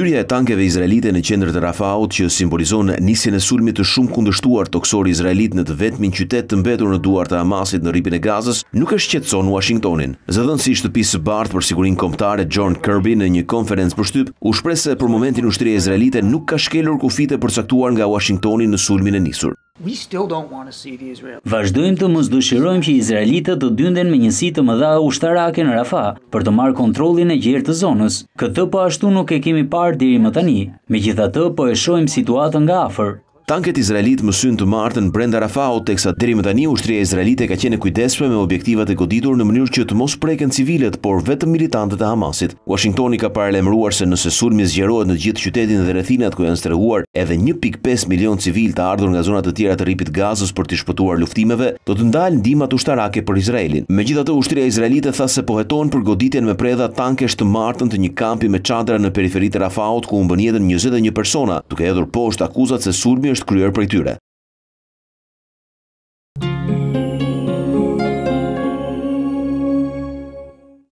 Hyrja e tankeve izraelite në qendër të Rafaut që simbolizon nisjen e sulmit të shumë kundërshtuar toksor izraelit në të vetmin qytet të mbetur në duart të Hamasit në rripin e Gazës, nuk e shqetëson Washingtonin. Zëdhënësi i Shtëpisë së Bardhë për Sigurinë Kombëtare John Kirby në një konferencë për shtyp u shpreh se për momentin ushtria izraelite nuk ka shkelur kufit e përcaktuar nga Washingtoni në sulmin e nisur. Vazhdojmë të mos dëshirojmë që izraelitët të dynden me njësi të mëdha ushtarake në Rafah për të marrë kontrollin e gjerë të zonës. Këtë po ashtu nuk e kemi parë deri më tani. Megjithatë po e shohim situatën nga afër. Tanket izraelit mësyn të martën brenda Rafaut, teksa deri më tani ushtria izraelite ka qenë e kujdesshme me objektivat e goditur në mënyrë që të mos preken civilet, por vetëm militantët e Hamasit. Washingtoni ka paralajmëruar se nëse sulmi zgjerohet në gjithë qytetin dhe rrethinat ku janë strehuar edhe 1.5 milion civil të ardhur nga zonat të tjera të rripit Gazës për të shpëtuar luftimeve, do të ndalë ndihmat ushtarake për Izraelin. Megjithatë, ushtria izraelite tha se po heton për goditjen me predha tankesh të martën të një kampi me çadra në periferitë e Rafaut ku humbën jetën 21 persona, duke hedhur poshtë akuzat se sulmi është kryer prej tyre.